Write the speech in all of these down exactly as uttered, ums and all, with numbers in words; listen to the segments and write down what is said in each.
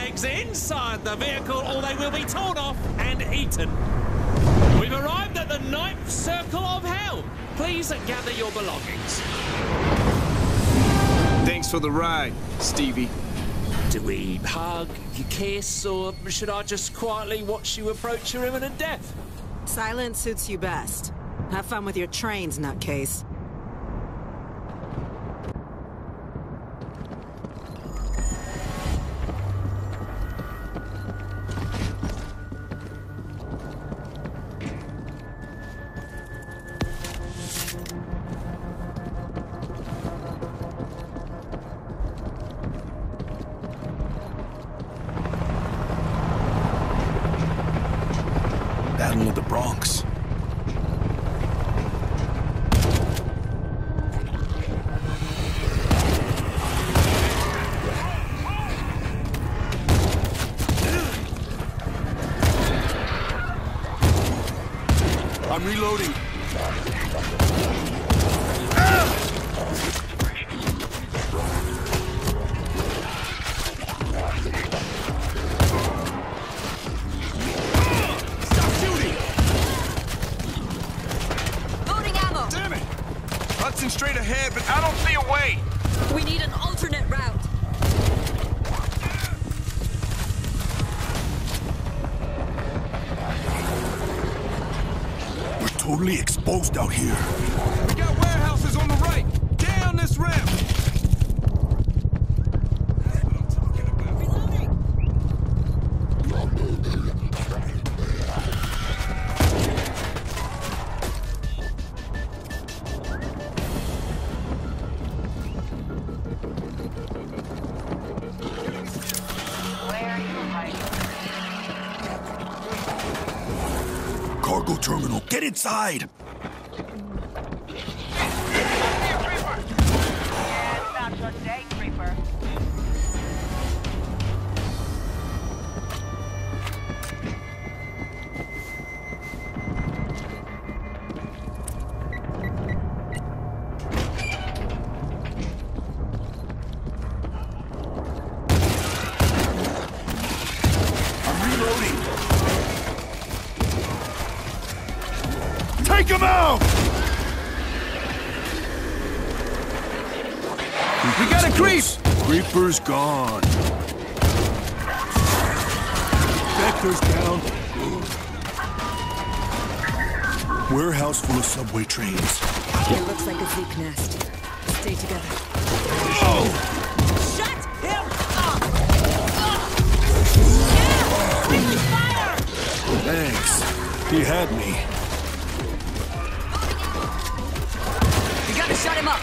legs inside the vehicle or they will be torn off and eaten. We've arrived at the ninth circle of hell. Please gather your belongings. Thanks for the ride, Stevie. Do we hug, kiss, or should I just quietly watch you approach your imminent death? Silence suits you best. Have fun with your trains, nutcase. Battle of the Bronx. I'm reloading. Stop shooting! Loading ammo! Damn it! Hudson straight ahead, but I don't see a way. We need an alternate route. We're totally exposed out here. We got warehouses on the right. Down this ramp. That's what I'm talking about. Reloading! Cargo terminal, get inside! I'm reloading! Take him out! We got a creep! Creeper's gone. Vector's down. Warehouse full of subway trains. It looks like a Zeke nest. Stay together. Oh! Shut him up! Yeah! Fire! Thanks. He had me. You gotta shut him up!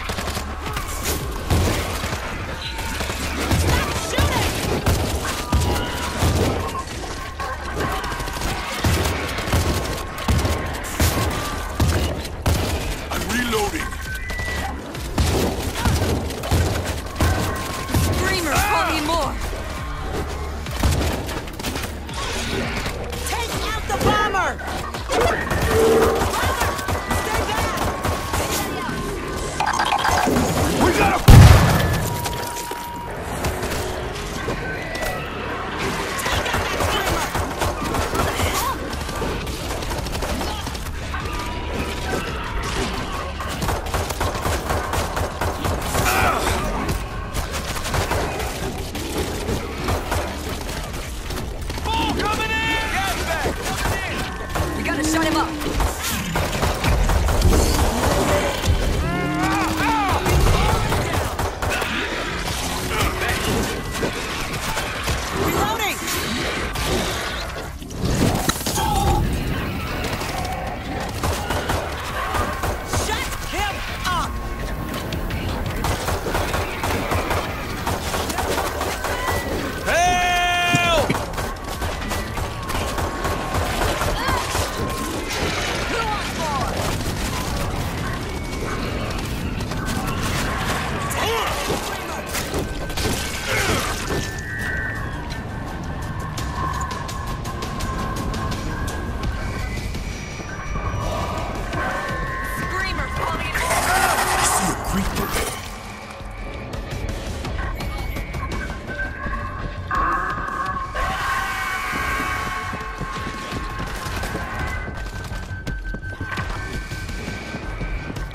I'm reloading. Screamers will be more! Take out the bomber! We got him! Ball coming in! Gas back! Coming in! We gotta shut him up! Reloading! Shut him up! Help! Who wants more?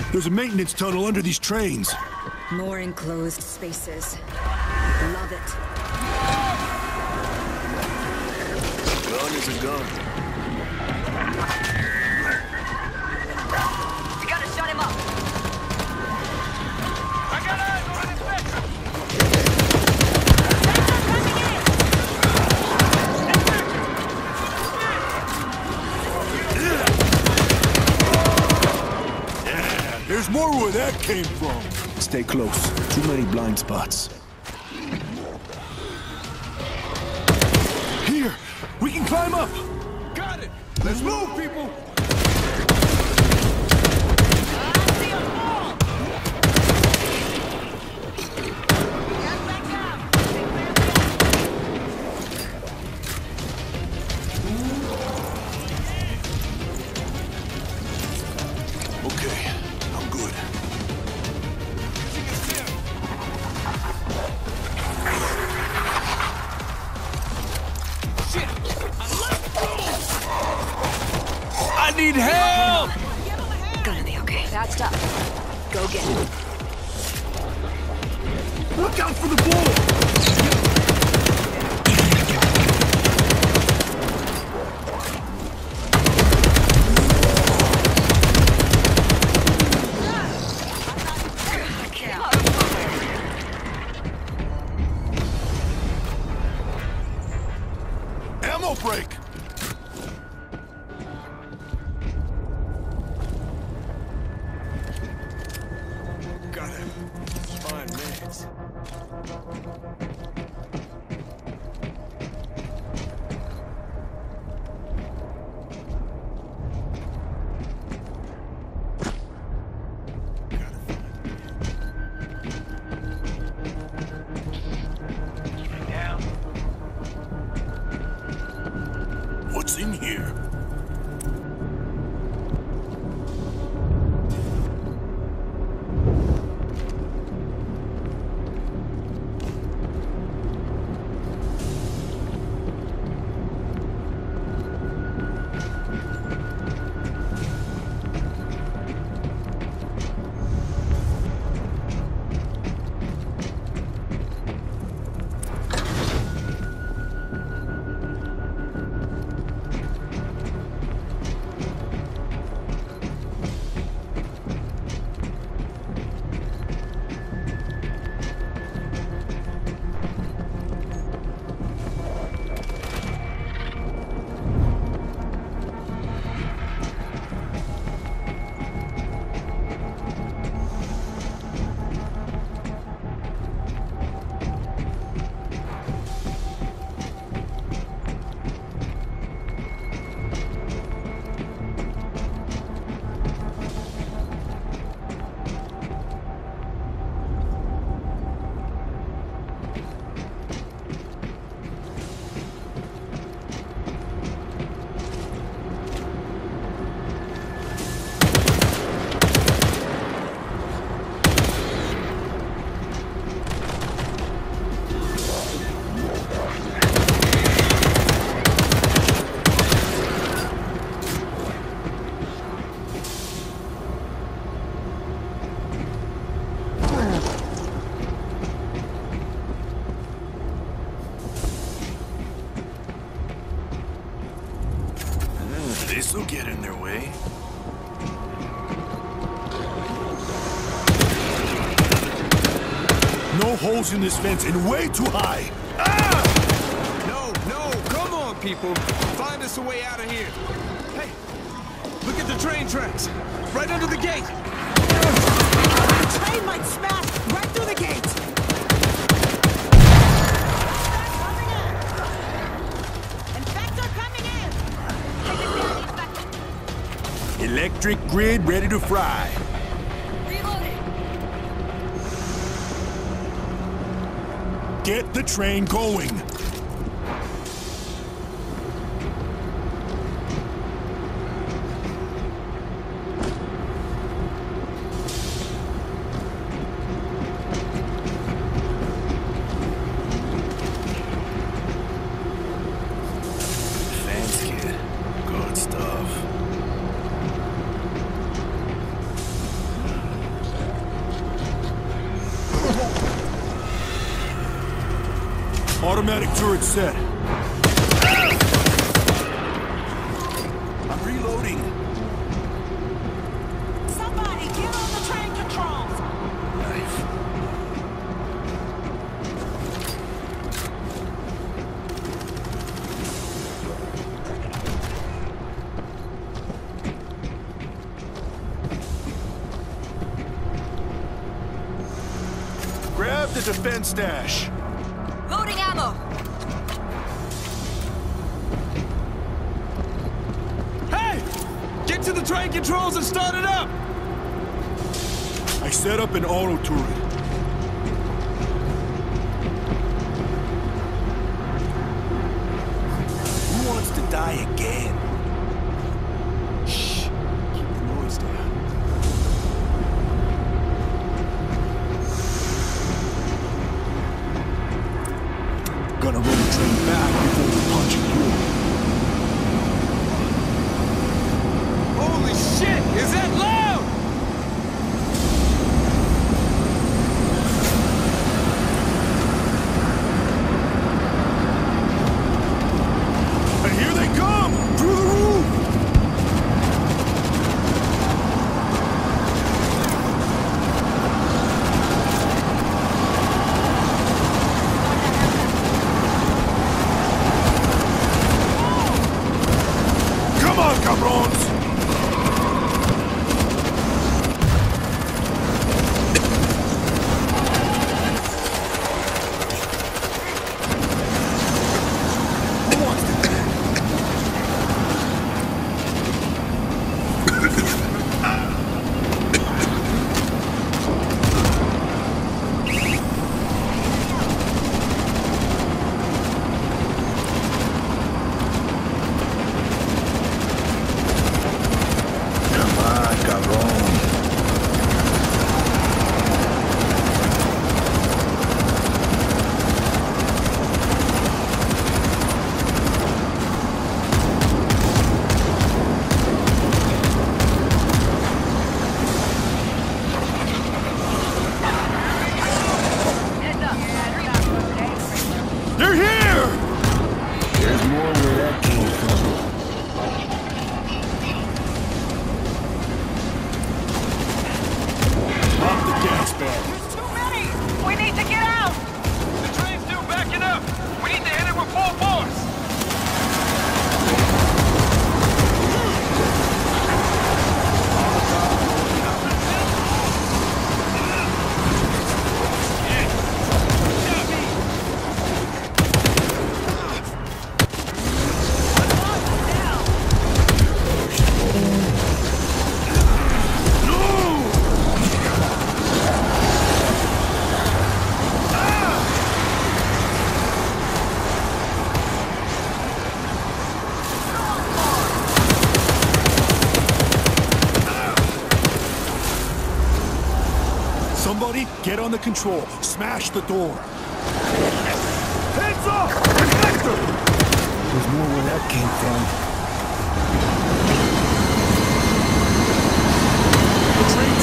There's a maintenance tunnel under these trains. More enclosed spaces. Love it. Gun is a gun. We gotta shut him up. I got eyes on an infector! Yeah, there's more where that came from. Stay close. Too many blind spots. Here! We can climb up! Got it! Let's move, people! Okay, I'm good. I need help! Gonna be okay. Patched up. Go get him. Look out for the bull! Ammo break! Got him. Fine meds. What's in here? This'll get in their way. No holes in this fence and way too high. Ah! No, no, come on, people. Find us a way out of here. Hey, look at the train tracks. Right under the gate. The train might smash right through the gate. Infector coming in. Take it down, Infector. Electric grid ready to fry. Reloading. Get the train going. Thanks, kid. Good stuff. Automatic turret set. I'm reloading. Somebody get on the train controls! Knife. Grab the defense stash. Loading ammo. Hey! Get to the train controls and start it up! I set up an auto turret. Who wants to die again? Shh. Keep the noise down. Gonna run the train back before we punch it through. Holy shit! Is that loud? And here they come! Through the roof! Come on, cabrons! They're here! There's more where that came from. Drop the gas bag. There's too many! We need to get out! The train's still backing up! We need to hit it with full force! Somebody get on the control. Smash the door. Heads up! Protector! There's more where that came from. The train's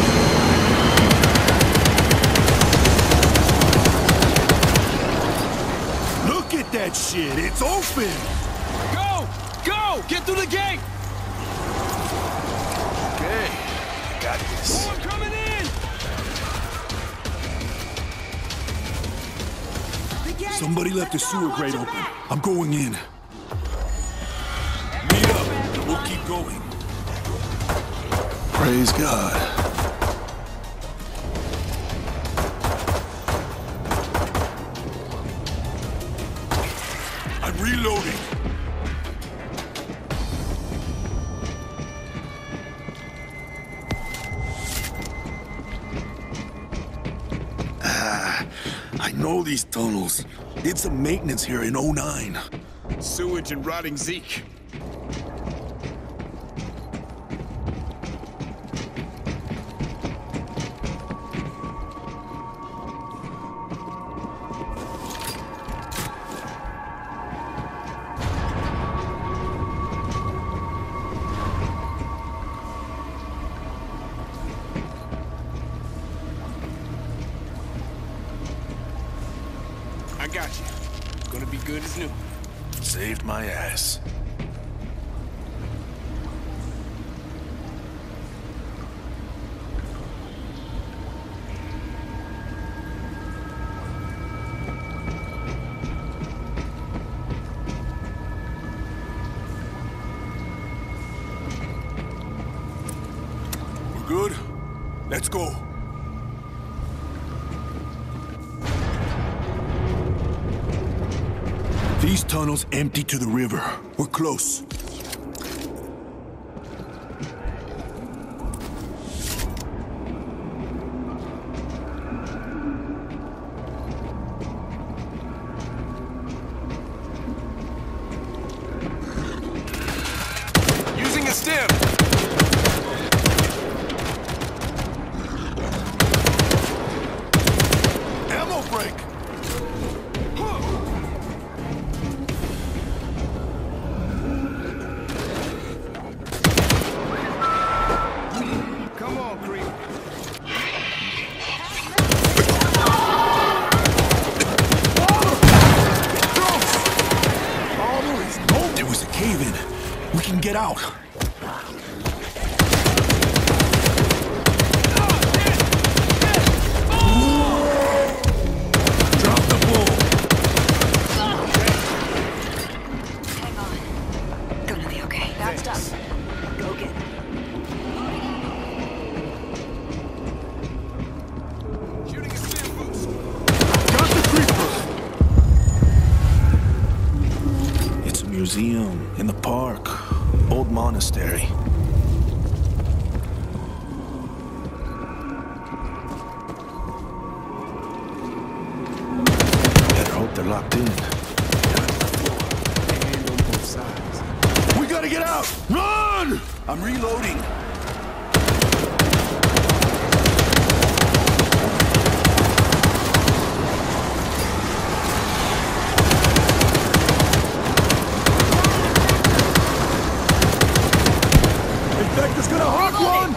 rolling. Look at that shit. It's open. Go! Go! Get through the gate! Okay. I got this. More coming in! Somebody left the sewer grate open. I'm going in. Meet up. We'll keep going. Praise God. I'm reloading. Ah, I know these tunnels. Did some maintenance here in oh nine. Sewage and rotting Zeke. I got you. gonna be good as new. Saved my ass. We're good? Let's go. These tunnels empty to the river. We're close. Using a stim. Ammo break! Come on, Creep. There was a cave-in. We can get out. Drop the bull. Hang on. Gonna be okay. That's up. Go get it. Shooting a stim boost. Got the creeper. It's a museum in the park. Old monastery. Better hope they're locked in. And on both sides. We gotta get out! Run! I'm reloading. Infector's gonna hawk one!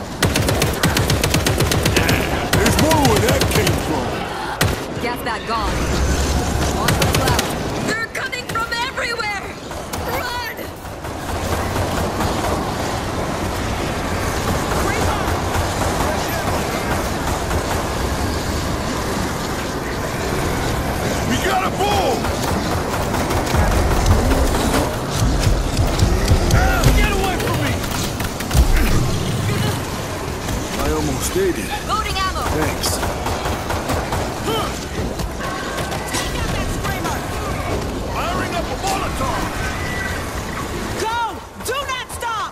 There's more where that came from. Gas that gone. On for the cloud. They're coming from everywhere! Run! We got a bull! Get away from me! I almost did it. Loading ammo! Thanks. Firing up a Molotov! Go! Do not stop!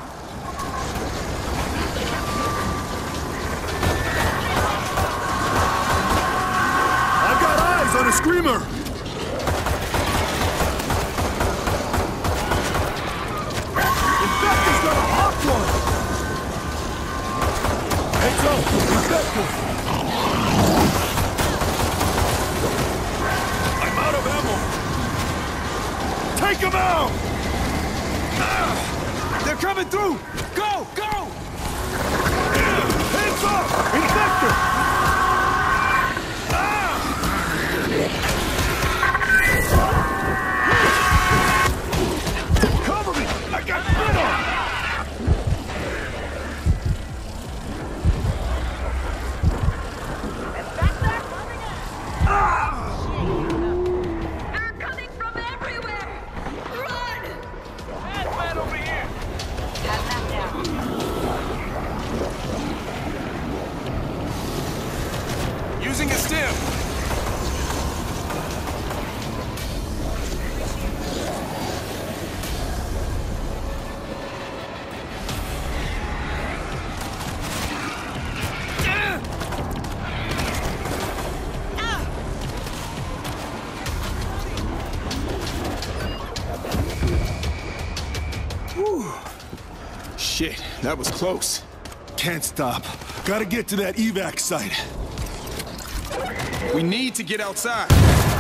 I've got eyes on a screamer! Infector's got a hot one! Heads up! Infector! I'm out of ammo! Take him out! They're coming through! Go! Go! Heads up! Infector! Cover me! I got spit on! They're coming from everywhere! Run! Hazmat over here! Have that down. Using a stim. Shit, that was close. Can't stop. Gotta get to that evac site. We need to get outside.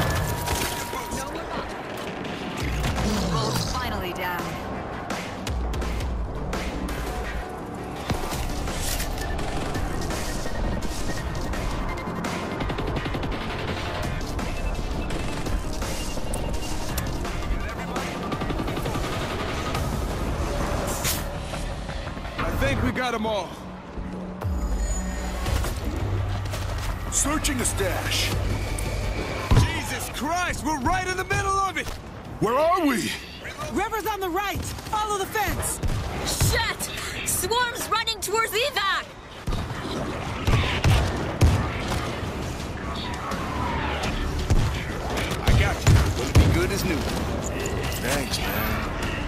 Bull's finally down. think we got them all. Searching a stash. Jesus Christ, we're right in the middle of it! Where are we? River's on the right! Follow the fence! Shit! Swarm's running towards evac! I got you. Gonna be good as new. Thanks, man.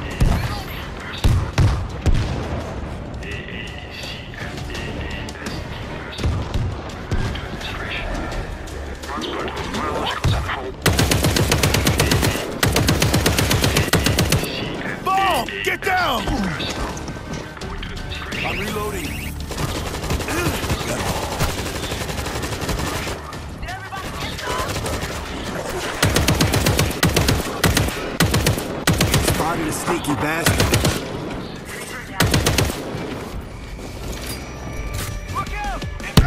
Bomb! Get down! I'm reloading. Got it. Spotted a sneaky bastard. Look out!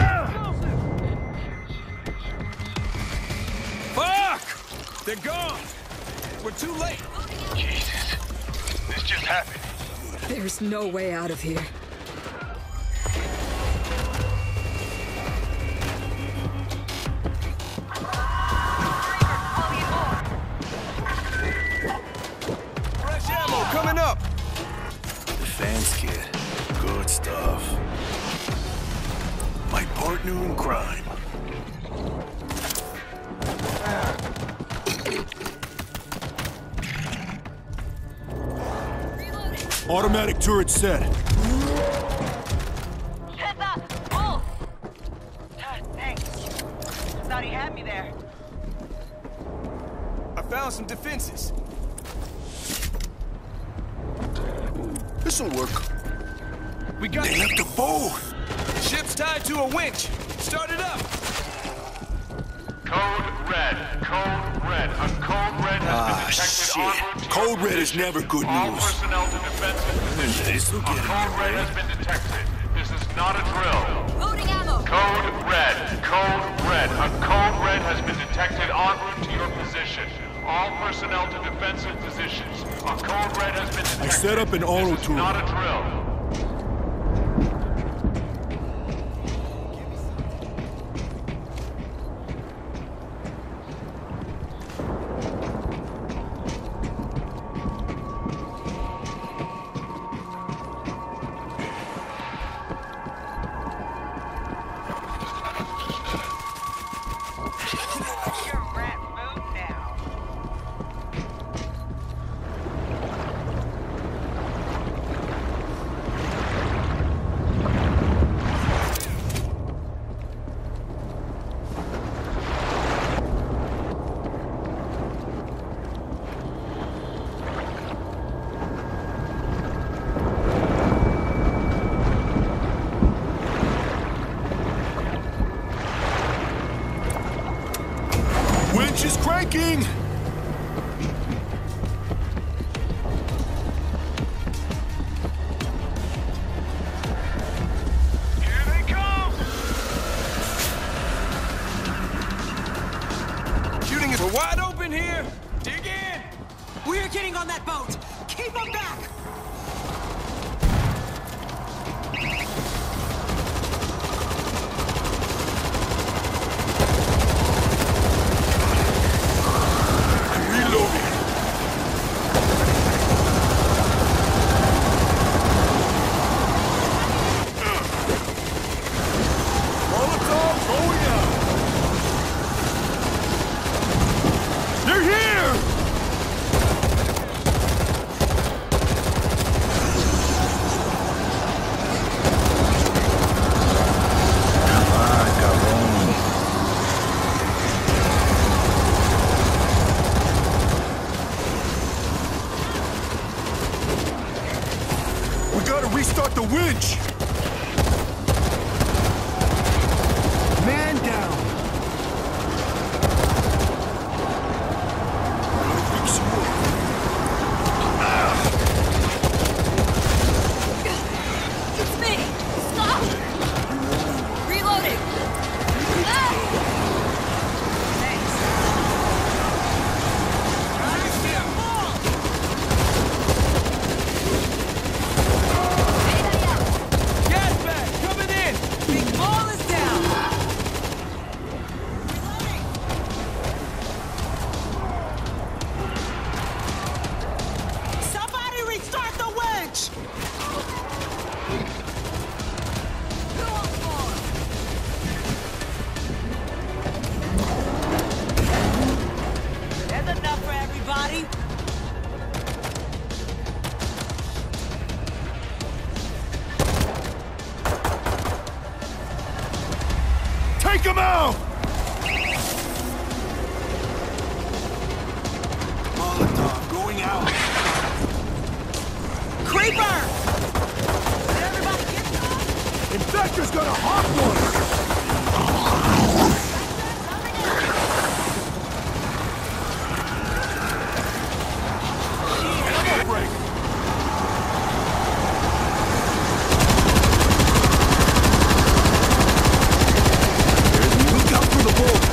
Fuck! They're gone! We're too late! Jesus. This just happened. There's no way out of here. Fresh ammo coming up! Defense kit. Good stuff. My partner in crime. Automatic turret set. Heads up! Wolf! Ah, thanks. Thought he had me there. I found some defenses. This'll work. We got They left a bow. ship's tied to a winch. Start it up. Code red. Code red. A code red has Ah, been detected shit. en route to Code your red is position. never good All news. personnel to defensive positions. This'll A get him, code red right? has been detected. This is not a drill. Loading ammo! Code red. Code red. A code red has been detected en route to your position. All personnel to defensive positions. A code red has been detected. I set up an auto This is turret. not a drill. You're a rat mood now. Winch is cranking! Here they come! Shooting is wide open here. Dig in. We're getting on that boat! Keep them back! Reloading. Molotov going out. They're here! We gotta restart the winch! Man down! Fix you up. It's me! Stop! Reloading! Ah! Take him out! Molotov going out. Creeper! Did everybody get some? Infector's got a hot one! Ammo break! Look out for the bull!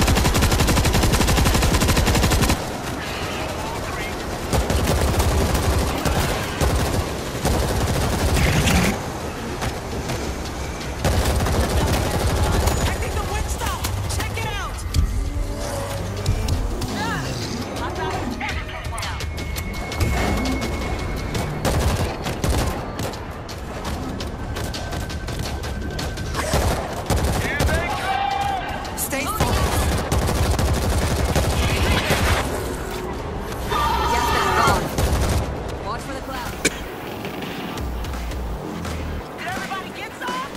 I think the wind stopped. Check it out. Ah, I got it. Stay focused. Gas mask on. Watch for the cloud. Did everybody get some?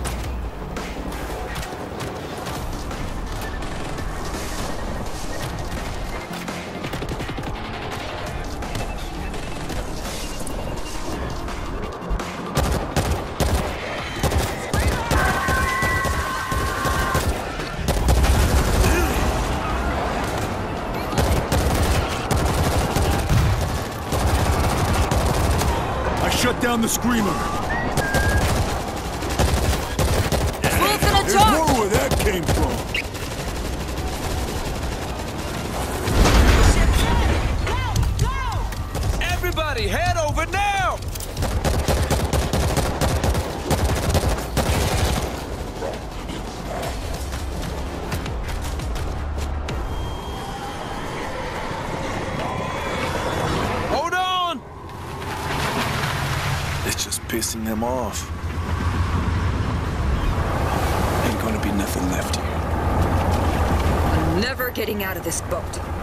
I shut down the screamer. Bull's gonna There's charge! more where that came from. Go! Go! Everybody, head over now! Hold on! It's just pissing them off. Ain't gonna be nothing left here. I'm never getting out of this boat.